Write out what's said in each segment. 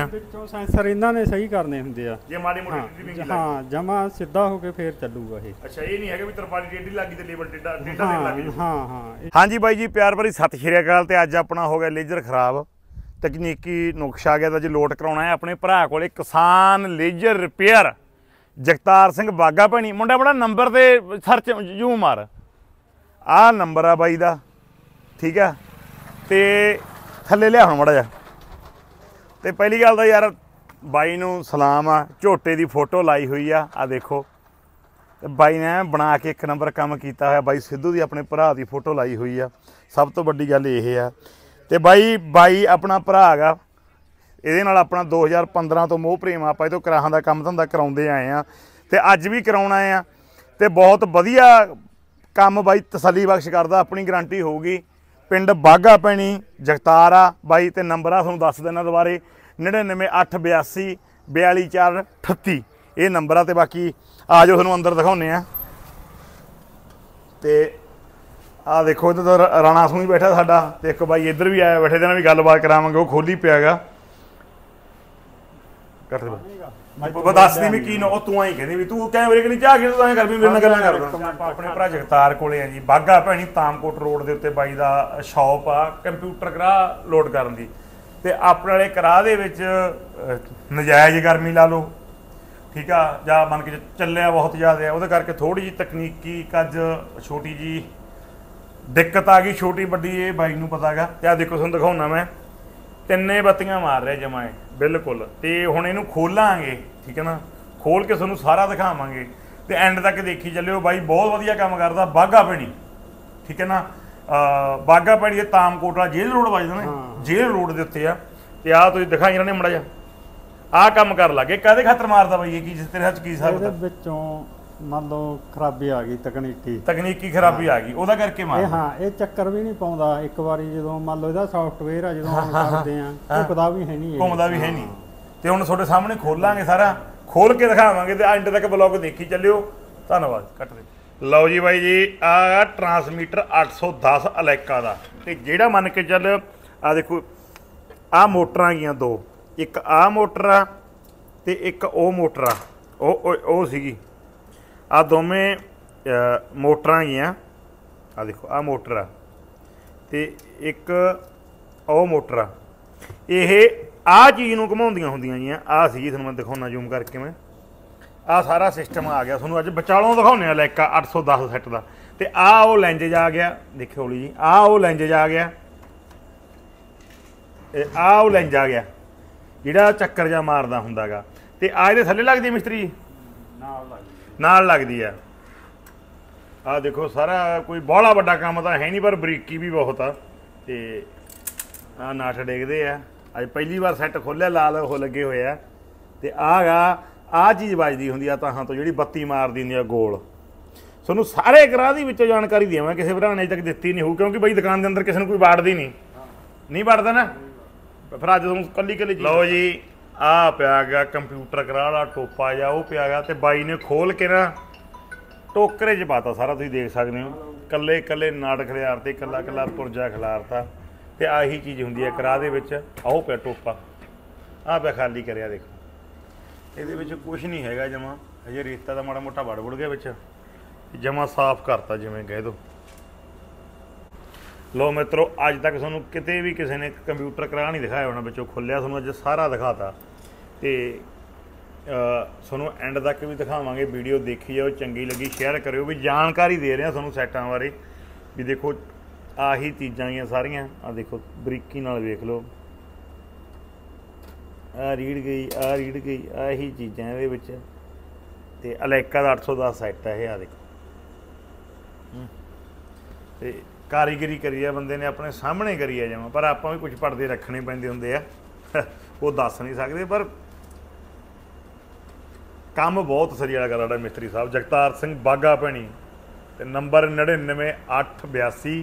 ਆ ਵਿੱਚੋਂ ਸੈਂਸਰ ਇਹਨਾਂ ਨੇ ਸਹੀ ਕਰਨੇ ਹੁੰਦੇ ਆ ਜੇ ਮਾੜੀ ਮੋਟੀ ਟ੍ਰਿਮਿੰਗ ਲੱਗੀ ਹਾਂ ਜਮਾ ਸਿੱਧਾ ਹੋ ਕੇ ਫੇਰ ਚੱਲੂਗਾ ਇਹ ਅੱਛਾ ਇਹ ਨਹੀਂ ਹੈਗਾ ਵੀ ਤਰਪਾਲੀ ਟੇਢੀ ਲੱਗੀ ਤੇ ਲੇਬਲ ਟੇਢਾ ਦੇਣ ਲੱਗ ਜੂ ਹਾਂ ਹਾਂ ਹਾਂਜੀ ਬਾਈ ਜੀ ਪਿਆਰ ਭਰੀ ਸਤਿ ਸ਼੍ਰੀ ਅਕਾਲ ਤੇ ਅੱਜ ਆਪਣਾ ਹੋ ਗਿਆ ਲੇਜ਼ਰ ਖਰਾਬ ਤਕਨੀਕੀ ਨੁਕਸ ਆ ਗਿਆ ਤਾਂ ਅੱਜ ਲੋਟ ਕਰਾਉਣਾ ਹੈ ਆਪਣੇ ਭਰਾ ਕੋਲੇ ਕਿਸਾਨ ਲੇਜ਼ਰ ਰਿਪੇਅਰ ਜਗਤਾਰ ਸਿੰਘ ਬਾਗਾ ਭੈਣੀ ਮੁੰਡਾ ਬੜਾ ਨੰਬਰ ਤੇ ਸਰਚ ਜੂ ਮਾਰ ਆਹ ਨੰਬਰ ਆ ਬਾਈ ਦਾ ਠੀਕ ਆ ਤੇ ਥੱਲੇ ਲਿਆ ਹੁਣ ਮੜਾ ਜਾ ਤੇ ਪਹਿਲੀ ਗੱਲ ਤਾਂ ਯਾਰ ਬਾਈ ਨੂੰ ਸਲਾਮ ਆ ਝੋਟੇ ਦੀ ਫੋਟੋ ਲਾਈ ਹੋਈ ਆ ਦੇਖੋ ਤੇ ਬਾਈ ਨੇ ਬਣਾ ਕੇ ਇੱਕ ਨੰਬਰ ਕੰਮ ਕੀਤਾ ਹੋਇਆ ਬਾਈ ਸਿੱਧੂ ਦੀ ਆਪਣੇ ਭਰਾ ਦੀ ਫੋਟੋ ਲਾਈ ਹੋਈ ਆ ਸਭ ਤੋਂ ਵੱਡੀ ਗੱਲ ਇਹ ਆ ਤੇ ਬਾਈ ਆਪਣਾ ਭਰਾ ਹੈਗਾ ਇਹਦੇ ਨਾਲ ਆਪਣਾ 2015 ਤੋਂ ਮੋਹ ਪ੍ਰੇਮ ਆਪਾਂ ਇਹ ਤੋਂ ਕਰਾਹਾਂ ਦਾ ਕੰਮ ਧੰਦਾ ਕਰਾਉਂਦੇ ਆਏ ਆ ਤੇ ਅੱਜ ਵੀ ਕਰਾਉਣਾ ਆ ਤੇ ਬਹੁਤ ਵਧੀਆ ਕੰਮ ਬਾਈ ਤਸੱਲੀ ਬਖਸ਼ ਕਰਦਾ ਆਪਣੀ ਗਰੰਟੀ ਹੋਊਗੀ ਪਿੰਡ ਬਾਗਾ ਭੈਣੀ ਜਗਤਾਰ ਆ ਬਾਈ ਤੇ ਨੰਬਰ ਆ ਤੁਹਾਨੂੰ ਦੱਸ ਦਿੰਦਾ ਦੁਬਾਰੇ 9982 42438 ਇਹ ਨੰਬਰ ਆ ਤੇ ਬਾਕੀ ਆ ਜਾਓ ਤੁਹਾਨੂੰ ਅੰਦਰ ਦਿਖਾਉਂਦੇ ਆ ਤੇ ਆ ਦੇਖੋ ਇੱਧਰ ਤਾਂ ਰਾਣਾ ਸੂਈ ਬੈਠਾ ਸਾਡਾ ਤੇ ਇੱਕ ਬਾਈ ਇੱਧਰ ਵੀ ਆਇਆ ਬੈਠੇ ਤੇ ਨਾਲ ਵੀ ਗੱਲਬਾਤ ਕਰਾਵਾਂਗੇ ਉਹ ਖੋਲੀ ਪਿਆ ਗਾ ਦੱਸ ਦੀ ਵੀ ਕੀ ਨਾ ਉਹ ਤੂੰ ਆਈ ਕਹਿੰਦੀ ਵੀ ਤੂੰ ਕੈਮਰੇ ਕਿ ਨਹੀਂ ਚਾਹ ਕੇ ਤੂੰ ਐਂ ਕਰ ਵੀ ਮੇਰੇ ਨਾਲ ਗੱਲਾਂ ਕਰਦਾ ਆਪਣੇ ਭਰਾ ਜਗਤਾਰ ਕੋਲੇ ਆ ਜੀ ਬਾਗਾ ਭੈਣੀ ਤਾਮਕੋਟ ਰੋਡ ਦੇ ਉੱਤੇ ਬਾਈ ਦਾ ਸ਼ਾਪ ਆ ਕੰਪਿਊਟਰ ਕਰਾ ਲੋਡ ਕਰਨ ਦੀ ਤੇ ਆਪਣੇ ਵਾਲੇ ਕਰਾ ਦੇ ਵਿੱਚ ਨਜਾਇਜ਼ ਗਰਮੀ ਲਾ ਲਓ ਠੀਕ ਆ ਜਾਂ ਮੰਨ ਕੇ ਚੱਲਿਆ ਬਹੁਤ ਜ਼ਿਆਦਾ ਆ ਉਹਦੇ ਕਰਕੇ ਥੋੜੀ ਜਿਹੀ ਤਕਨੀਕੀ ਕੱਜ ਛੋਟੀ ਜੀ ਦਿੱਕਤ ਆ ਗਈ ਛੋਟੀ ਵੱਡੀ ਇਹ ਬਾਈ ਨੂੰ ਪਤਾ ਗਾ ਤੇ ਆ ਦੇਖੋ ਤੁਹਾਨੂੰ ਦਿਖਾਉਣਾ ਮੈਂ ਤਿੰਨੇ ਬੱਤੀਆਂ ਮਾਰ ਰਿਹਾ ਜਮਾਏ ਬਿਲਕੁਲ ਤੇ ਹੁਣ ਇਹਨੂੰ ਖੋਲਾਂਗੇ ਠੀਕ ਹੈ ਨਾ ਖੋਲ ਕੇ ਤੁਹਾਨੂੰ ਸਾਰਾ ਦਿਖਾਵਾਂਗੇ ਤੇ ਐਂਡ ਤੱਕ ਦੇਖੀ ਚੱਲਿਓ ਬਾਈ ਬਹੁਤ ਵਧੀਆ ਕੰਮ ਕਰਦਾ ਬਾਗਾ ਭੈਣੀ ਠੀਕ ਹੈ ਨਾ ਬਾਗਾ ਭੈਣੀ ਦੇ ਤਾਮਕੋਟ ਵਾਲਾ ਜੇਲ੍ਹ ਰੋਡ ਵੱਜਦਾ ਨਾ ਜੇਲ੍ਹ ਰੋਡ ਦੇ ਉੱਤੇ ਆ ਤੇ ਆ ਤੁਸੀਂ ਦਿਖਾਈ ਇਹਨਾਂ ਨੇ ਮੜਾ ਜਾ ਆਹ ਕੰਮ ਕਰ ਲੱਗੇ ਕਾਹਦੇ ਖਾਤਰ ਮਾਰਦਾ ਬਾਈ ਇਹ ਕੀ ਜਿਸ ਤੇਰੇ ਹੱਥ ਕੀ ਹਿਸਾਬ ਇਹਦੇ ਵਿੱਚੋਂ ਮੰਨ ਲਓ ਖਰਾਬੀ ਆ ਗਈ ਤਕਨੀਕੀ ਖਰਾਬੀ ਆ ਗਈ ਉਹਦਾ ਕਰਕੇ ਮਾਰ ਹਾਂ ਇਹ ਚੱਕਰ ਵੀ ਨਹੀਂ ਪਾਉਂਦਾ ਇੱਕ ਵਾਰੀ ਜਦੋਂ ਮੰਨ ਲਓ ਇਹਦਾ ਸੌਫਟਵੇਅਰ ਆ ਜਦੋਂ ਕਰਦੇ ਆ ਘੁੰਮਦਾ ਵੀ ਹੈ ਨਹੀਂ ਤੇ ਹੁਣ ਤੁਹਾਡੇ ਸਾਹਮਣੇ ਖੋਲਾਂਗੇ ਸਾਰਾ ਖੋਲ ਕੇ ਦਿਖਾਵਾਂਗੇ ਤੇ ਐਂਡ ਤੱਕ ਬਲੌਗ ਦੇਖੀ ਚੱਲਿਓ ਧੰਨਵਾਦ ਕੱਟ ਦੇ ਲਓ ਜੀ ਬਾਈ ਜੀ ਆ ਟਰਾਂਸਮੀਟਰ 810 ਅਲੈਕਾ ਦਾ ਤੇ ਜਿਹੜਾ ਮੰਨ ਕੇ ਚੱਲ ਆ ਦੇਖੋ ਆ ਮੋਟਰਾਂ ਗਈਆਂ ਦੋ ਇੱਕ ਆ ਮੋਟਰ ਆ ਤੇ ਇੱਕ ਉਹ ਮੋਟਰ ਆ ਉਹ ਸੀਗੀ ਆ ਦੋਵੇਂ ਮੋਟਰਾਂ ਗਈਆਂ ਆ ਦੇਖੋ ਆ ਮੋਟਰ ਆ ਤੇ ਇੱਕ ਉਹ ਮੋਟਰ ਆ ਇਹ ਆ ਚੀਜ਼ ਨੂੰ ਘੁਮਾਉਂਦੀਆਂ ਹੁੰਦੀਆਂ ਜੀਆਂ ਆ ਸੀ ਤੁਹਾਨੂੰ ਮੈਂ ਦਿਖਾਉਣਾ ਜ਼ੂਮ ਕਰਕੇ ਮੈਂ ਆ ਸਾਰਾ ਸਿਸਟਮ ਆ ਗਿਆ ਤੁਹਾਨੂੰ ਅੱਜ ਵਿਚਾਲੋਂ ਦਿਖਾਉਂਦੇ ਆ ਲੈਕਾ 810 ਸੈੱਟ ਦਾ ਤੇ ਆ ਉਹ ਲੈਂਜ ਆ ਗਿਆ ਦੇਖਿਓ ਹੌਲੀ ਜੀ ਆ ਉਹ ਲੈਂਜ ਆ ਗਿਆ ਇਹ ਆ ਉਹ ਲੈਂਜ ਆ ਗਿਆ ਜਿਹੜਾ ਚੱਕਰ ਜਾ ਮਾਰਦਾ ਹੁੰਦਾ ਗਾ ਤੇ ਆ ਇਹਦੇ ਥੱਲੇ ਲੱਗਦੀ ਮਿਸਤਰੀ ਨਾਲ ਲੱਗਦੀ ਆ ਆਹ ਦੇਖੋ ਸਾਰਾ ਕੋਈ ਬਾਹਲਾ ਵੱਡਾ ਕੰਮ ਤਾਂ ਹੈ ਨਹੀਂ ਪਰ ਬਰੀਕੀ ਵੀ ਬਹੁਤ ਆ ਤੇ ਆਹ ਨਾਟ ਡੇਗਦੇ ਆ ਅੱਜ ਪਹਿਲੀ ਵਾਰ ਸੈੱਟ ਖੋਲਿਆ ਲਾਲ ਉਹ ਲੱਗੇ ਹੋਏ ਆ ਤੇ ਆਹ ਚੀਜ਼ ਵੱਜਦੀ ਹੁੰਦੀ ਆ ਤਾਹਾਂ ਤੋਂ ਜਿਹੜੀ ਬੱਤੀ ਮਾਰਦੀ ਹੁੰਦੀ ਆ ਗੋਲ ਤੁਹਾਨੂੰ ਸਾਰੇ ਗਰਾਹ ਦੀ ਵਿੱਚੋਂ ਜਾਣਕਾਰੀ ਦੇਵਾਂ ਕਿਸੇ ਭਰਾ ਨੇ ਅਜੇ ਤੱਕ ਦਿੱਤੀ ਨਹੀਂ ਹੋਊ ਕਿਉਂਕਿ ਬਾਈ ਦੁਕਾਨ ਦੇ ਅੰਦਰ ਕਿਸੇ ਨੂੰ ਕੋਈ ਵਾੜਦੀ ਨਹੀਂ ਵੜਦਾ ਨਾ ਫਿਰ ਅੱਜ ਤੁਹਾਨੂੰ ਕੱਲੀ ਲਓ ਜੀ ਆ ਪਿਆ ਗਿਆ ਕੰਪਿਊਟਰ ਕਰਾ ਵਾਲਾ ਟੋਪਾ ਜਾਂ ਉਹ ਪਿਆ ਗਿਆ ਤੇ ਬਾਈ ਨੇ ਖੋਲ ਕੇ ਨਾ ਟੋਕਰੇ 'ਚ ਪਾਤਾ ਸਾਰਾ ਤੁਸੀਂ ਦੇਖ ਸਕਦੇ ਹੋ ਕੱਲੇ ਨਾਟ ਖਿਲਾਰ ਤੇ ਕੱਲਾ ਪੁਰਜਾ ਖਿਲਾਰਤਾ ਤੇ ਆਹੀ ਚੀਜ਼ ਹੁੰਦੀ ਹੈ ਕਰਾ ਦੇ ਵਿੱਚ ਆਓ ਪਿਆ ਟੋਪਾ ਆ ਪਿਆ ਖਾਲੀ ਕਰਿਆ ਦੇਖੋ ਇਹਦੇ ਵਿੱਚ ਕੁਝ ਨਹੀਂ ਹੈਗਾ ਜਮਾ ਹਜੇ ਰੇਤਾ ਦਾ ਮਾੜਾ ਮੋਟਾ ਵੜ ਗਿਆ ਵਿੱਚ ਜਮਾ ਸਾਫ਼ ਕਰਤਾ ਜਿਵੇਂ ਕਹਿ ਦੋ ਲੋ ਮਿੱਤਰੋ ਅੱਜ ਤੱਕ ਤੁਹਾਨੂੰ ਕਿਤੇ ਵੀ ਕਿਸੇ ਨੇ ਕੰਪਿਊਟਰ ਕਰਾ ਨਹੀਂ ਦਿਖਾਇਆ ਹੋਣਾ ਵਿੱਚੋਂ ਖੁੱਲਿਆ ਤੁਹਾਨੂੰ ਅੱਜ ਸਾਰਾ ਦਿਖਾਤਾ ਤੇ ਤੁਹਾਨੂੰ ਐਂਡ ਤੱਕ ਵੀ ਦਿਖਾਵਾਂਗੇ ਵੀਡੀਓ ਦੇਖੀ ਜਾਓ ਚੰਗੀ ਲੱਗੀ ਸ਼ੇਅਰ ਕਰਿਓ ਵੀ ਜਾਣਕਾਰੀ ਦੇ ਰਹੇ ਹਾਂ ਤੁਹਾਨੂੰ ਸੈੱਟਾਂ ਬਾਰੇ ਵੀ ਦੇਖੋ ਆਹੀ ਚੀਜ਼ਾਂ ਗੀਆਂ ਸਾਰੀਆਂ ਆ ਦੇਖੋ ਬਰੀਕੀ ਨਾਲ ਵੇਖ ਲਓ ਆ ਰੀੜ ਗਈ ਆਹੀ ਚੀਜ਼ਾਂ ਇਹਦੇ ਵਿੱਚ ਤੇ ਅਲੈਕਾ ਦਾ 810 ਸੈੱਟ ਹੈ ਇਹ ਆ ਦੇਖੋ ਤੇ ਕਾਰੀਗਰੀ ਕਰੀ ਆ ਬੰਦੇ ਨੇ ਆਪਣੇ ਸਾਹਮਣੇ ਕਰੀ ਆ ਜਮਾਂ ਪਰ ਆਪਾਂ ਵੀ ਕੁਝ ਪਰਦੇ ਰੱਖਣੇ ਪੈਂਦੇ ਹੁੰਦੇ ਆ ਉਹ ਦੱਸ ਨਹੀਂ ਸਕਦੇ ਪਰ ਕੰਮ ਬਹੁਤ ਸਰੀ ਵਾਲਾ ਕਰਦਾ ਮਿਸਤਰੀ ਸਾਹਿਬ ਜਗਤਾਰ ਸਿੰਘ ਬਾਗਾ ਭੈਣੀ ਤੇ ਨੰਬਰ 9982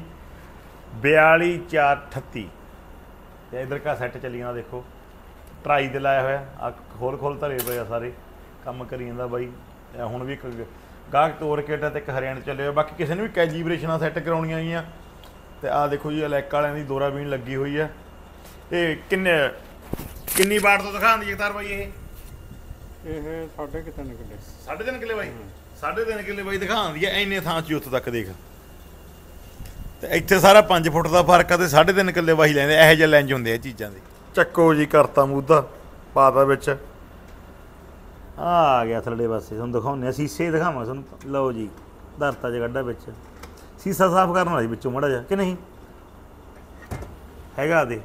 42438 ਤੇ ਇਧਰ ਕਾ ਸੈੱਟ ਚੱਲੀਆਂ ਦੇਖੋ ਟਰਾਈ ਤੇ ਲਾਇਆ ਹੋਇਆ ਆ ਖੋਲ ਧਰੇ ਪਏ ਆ ਸਾਰੇ ਕੰਮ ਕਰੀ ਜਾਂਦਾ ਬਾਈ ਹੁਣ ਵੀ ਗਾਹਕ ਤੋਰ ਕੇ ਤੇ ਇੱਕ ਹਰਿਆਣੇ ਚੱਲੇ ਹੋਏ ਬਾਕੀ ਕਿਸੇ ਨੇ ਵੀ ਕੈਲੀਬ੍ਰੇਸ਼ਨਾਂ ਸੈੱਟ ਕਰਾਉਣੀਆਂ ਗਈਆਂ ਤੇ ਆਹ ਦੇਖੋ ਜੀ ਅਲੈਕਾ ਵਾਲਿਆਂ ਦੀ ਦੋਰਾ ਬੀਨ ਲੱਗੀ ਹੋਈ ਆ ਇਹ ਕਿੰਨੇ ਕਿੰਨੀ ਵਾਟ ਤੋਂ ਦਿਖਾਉਂਦੀ ਜਗਤਾਰ ਬਾਈ ਇਹ ਸਾਡੇ ਕਿਤੇ ਨਿਕਲੇ 3.5 ਕਿੱਲੇ ਬਾਈ 3.5 ਕਿੱਲੇ ਬਾਈ ਦਿਖਾਉਂਦੀ ਐ ਇੰਨੇ ਥਾਂ ਚ ਉੱਥੇ ਤੱਕ ਦੇਖ ਤੇ ਇੱਥੇ ਸਾਰਾ 5 ਫੁੱਟ ਦਾ ਫਰਕ ਆ ਤੇ 3.5 ਕਿੱਲੇ ਵਾਹੀ ਲੈਂਦੇ ਇਹੋ ਜਿਹੇ ਲੈਂਜ ਹੁੰਦੇ ਆ ਚੀਜ਼ਾਂ ਦੇ ਚੱਕੋ ਜੀ ਕਰਤਾ ਮੂਧਾ ਪਾਤਾ ਵਿੱਚ ਆ ਗਿਆ ਥੱਲੇ ਪਾਸੇ ਤੁਹਾਨੂੰ ਦਿਖਾਉਂਦੇ ਆ ਸੀਸੇ ਦਿਖਾਵਾਂ ਤੁਹਾਨੂੰ ਲਓ ਜੀ ਧਰਤਾ ਚ ਕੱਢਾ ਵਿੱਚ ਸੀਸਾ ਸਾਫ਼ ਕਰਨ ਵਾਲਾ ਜੀ ਵਿੱਚੋਂ ਮਾੜਾ ਜਿਹਾ ਕਿ ਨਹੀਂ ਹੈਗਾ ਦੇ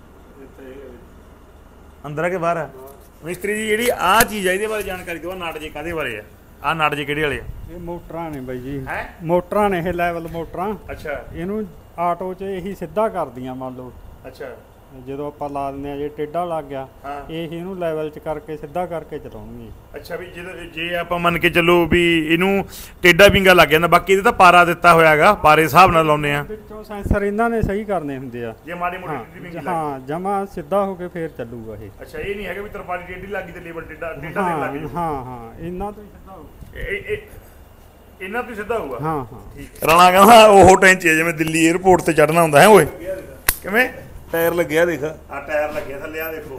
ਅੰਦਰ ਆ ਕੇ ਬਾਹਰ ਆ ਮਿਸਤਰੀ ਜੀ ਜਿਹੜੀ ਆਹ ਚੀਜ਼ ਆ ਇਹਦੇ ਬਾਰੇ ਜਾਣਕਾਰੀ ਦਿਓ ਨਟ ਜੇ ਕਾਹਦੇ ਬਾਰੇ ਆ ਆਹ ਨਟ ਜੇ ਕਿਹੜੇ ਵਾਲੇ ਆ ਇਹ ਮੋਟਰਾਂ ਨੇ ਬਾਈ ਜੀ ਹੈ ਮੋਟਰਾਂ ਨੇ ਇਹ ਲੈਵਲ ਮੋਟਰਾਂ ਅੱਛਾ ਇਹਨੂੰ ਆਟੋ 'ਚ ਇਹੀ ਸਿੱਧਾ ਕਰਦੀਆਂ ਮੰਨ ਲਓ ਅੱਛਾ ਜਦੋਂ ਆਪਾਂ ਲਾ ਦਿੰਦੇ ਆ ਜੇ ਟੇਢਾ ਲੱਗ ਗਿਆ ਹਾਂ ਇਹ ਇਹਨੂੰ ਲੈਵਲ 'ਚ ਕਰਕੇ ਸਿੱਧਾ ਕਰਕੇ ਚਲਾਉਣਗੇ ਅੱਛਾ ਵੀ ਜੇ ਆਪਾਂ ਮੰਨ ਕੇ ਚੱਲੋ ਵੀ ਇਹਨੂੰ ਟੇਢਾ ਵਿੰਗਾ ਲੱਗ ਜਾਂਦਾ ਬਾਕੀ ਇਹਦੇ ਤਾਂ ਪਾਰਾ ਦਿੱਤਾ ਹੋਇਆ ਹੈਗਾ ਪਾਰੇ ਹਿਸਾਬ ਨਾਲ ਲਾਉਂਦੇ ਆ ਵਿੱਚੋਂ ਸੈਂਸਰ ਇਹਨਾਂ ਨੇ ਸਹੀ ਕਰਨੇ ਹੁੰਦੇ ਆ ਜੇ ਮਾੜੀ ਮੋਟੀ ਵਿੰਗੀ ਲੱਗ ਹਾਂ ਜਮਾ ਸਿੱਧਾ ਹੋ ਕੇ ਫੇਰ ਚੱਲੂਗਾ ਇਹ ਅੱਛਾ ਇਹ ਨਹੀਂ ਹੈਗਾ ਵੀ ਤਰਪਾਲੀ ਟੇਢੀ ਲੱਗੀ ਤੇ ਲੇਬਲ ਟੇਢਾ ਦੇ ਲੱਗ ਜੂ ਹਾਂ ਇਹਨਾਂ ਤੋਂ ਹੀ ਸਿੱਧਾ ਹੋ ਇਹਨਾਂ ਤੋਂ ਸਿੱਧਾ ਹੋਊਗਾ ਹਾਂ ਹਾਂ ਠੀਕ ਰਾਣਾ ਕਹਿੰਦਾ ਉਹ ਟੈਂਚ ਹੈ ਜਿਵੇਂ ਦਿੱਲੀ 에ਅਰਪੋਰਟ ਤੇ ਚੜਨਾ ਹੁੰਦਾ ਹੈ ਓਏ ਕਿਵੇਂ ਟਾਇਰ ਲੱਗਿਆ ਦੇਖ ਆ ਟਾਇਰ ਲੱਗਿਆ ਥੱਲੇ ਆ ਦੇਖੋ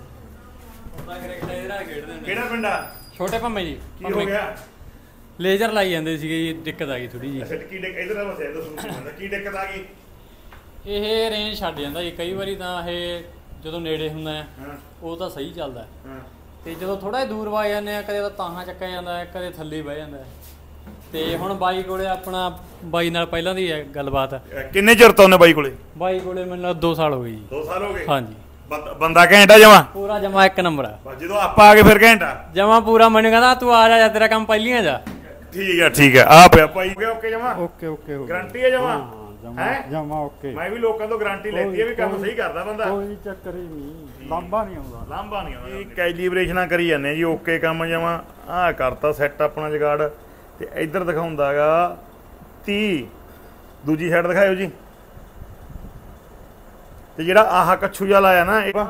ਕਿਹੜਾ ਪਿੰਡ ਆ ਛੋਟੇ ਭੰਮੇ ਜੀ ਕੀ ਹੋ ਗਿਆ ਲੇਜ਼ਰ ਲਾਈ ਜਾਂਦੇ ਸੀਗੇ ਜੀ ਦਿੱਕਤ ਆ ਗਈ ਥੋੜੀ ਜੀ ਅੱਛਾ ਕੀ ਇਧਰ ਆ ਬਸਿਆ ਦੱਸੋ ਕੀ ਦਿੱਕਤ ਆ ਗਈ ਇਹ ਰੇਂਜ ਛੱਡ ਜਾਂਦਾ ਜੀ ਕਈ ਵਾਰੀ ਤਾਂ ਇਹ ਜਦੋਂ ਨੇੜੇ ਹੁੰਦਾ ਹੈ ਹਾਂ ਉਹ ਤਾਂ ਸਹੀ ਚੱਲਦਾ ਹੈ। ਹਾਂ ਤੇ ਜਦੋਂ ਥੋੜਾ ਜਿਹਾ ਦੂਰ ਵਾ ਜਾਂਦੇ ਆ ਕਦੇ ਤਾਂ ਤਾਹਾਂ ਚੱਕਿਆ ਜਾਂਦਾ ਹੈ ਕਦੇ ਥੱਲੇ ਬਹਿ ਜਾਂਦਾ ਹੈ। ਤੇ ਹੁਣ ਬਾਈ ਕੋਲੇ ਆਪਣਾ ਬਾਈ ਨਾਲ ਪਹਿਲਾਂ ਦੀ ਹੈ ਗੱਲਬਾਤ ਕਿੰਨੇ ਚਿਰ ਤੋਂ ਨੇ ਬਾਈ ਕੋਲੇ ਬਾਈ ਕੋਲੇ ਮੈਨੂੰ 2 ਸਾਲ ਹੋ ਗਏ ਜੀ 2 ਸਾਲ ਹੋ ਗਏ ਹਾਂਜੀ ਬੰਦਾ ਘੈਂਟਾ ਜਮਾ ਪੂਰਾ ਜਮਾ 1 ਨੰਬਰ ਆ ਬਸ ਜਦੋਂ ਆਪਾਂ ਆ ਗਏ ਫਿਰ ਘੈਂਟਾ ਜਮਾ ਪੂਰਾ ਮੈਨੂੰ ਕਹਿੰਦਾ ਤੂੰ ਆ ਜਾ ਤੇਰਾ ਕੰਮ ਪਹਿਲੀਆਂ ਜਾ ਠੀਕ ਹੈ ਆ ਪਿਆ ਭਾਈ ਓਕੇ ਜਮਾ ਓਕੇ ਓਕੇ ਗਾਰੰਟੀ ਹੈ ਜਮਾ ਜਮਾ ਜਮਾ ਓਕੇ ਮੈਂ ਵੀ ਲੋਕਾਂ ਤੋਂ ਗਾਰੰਟੀ ਲੈਤੀ ਹੈ ਵੀ ਕੰਮ ਸਹੀ ਕਰਦਾ ਬੰਦਾ ਕੋਈ ਚੱਕਰ ਹੀ ਨਹੀਂ ਲਾਂਭਾ ਨਹੀਂ ਆਉਂਦਾ ਲਾਂਭਾ ਨਹੀਂ ਆਉਂਦਾ ਇਹ ਕੈਲੀਬ੍ਰੇਸ਼ਨਾਂ ਕਰੀ ਜਾਂਦੇ ਆ ਜੀ ਓਕੇ ਕੰਮ ਜਮਾ ਆਹ ਕਰਤਾ ਸੈੱਟ ਆਪਣਾ ਜਗਾੜ ਤੇ ਇੱਧਰ ਦਿਖਾਉਂਦਾਗਾ 30 ਦੂਜੀ ਸਾਈਡ ਦਿਖਾਇਓ ਜੀ ਤੇ ਜਿਹੜਾ ਆਹ ਕੱਛੂ ਜਿਹਾ ਲਾਇਆ ਨਾ ਇਹ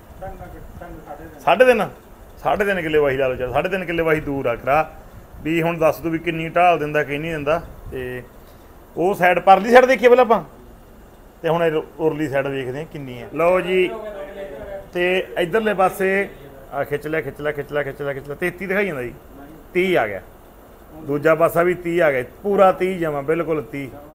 3.5 ਕਿੱਲੇ ਵਾਹੀ ਲਾ ਲਓ ਚੱਲ 3.5 ਕਿੱਲੇ ਵਾਹੀ ਦੂਰ ਆ ਕਰਾ ਵੀ ਹੁਣ ਦੱਸ ਦੋ ਵੀ ਕਿੰਨੀ ਢਾਲ ਦਿੰਦਾ ਕਿ ਨਹੀਂ ਦਿੰਦਾ ਤੇ ਉਹ ਸਾਈਡ ਪਰਲੀ ਸਾਈਡ ਦੇਖੀਏ ਪਹਿਲਾਂ ਆਪਾਂ ਤੇ ਹੁਣ ਉਰਲੀ ਸਾਈਡ ਵੇਖਦੇ ਆ ਕਿੰਨੀ ਹੈ ਲਓ ਜੀ ਤੇ ਇਧਰਲੇ ਪਾਸੇ ਆ ਖਿੱਚ ਲਿਆ 33 ਦਿਖਾਈ ਜਾਂਦਾ ਜੀ 30 ਆ ਗਿਆ ਦੂਜਾ ਪਾਸਾ ਵੀ 30 ਆ ਗਿਆ ਪੂਰਾ 30 ਜਮਾ ਬਿਲਕੁਲ 30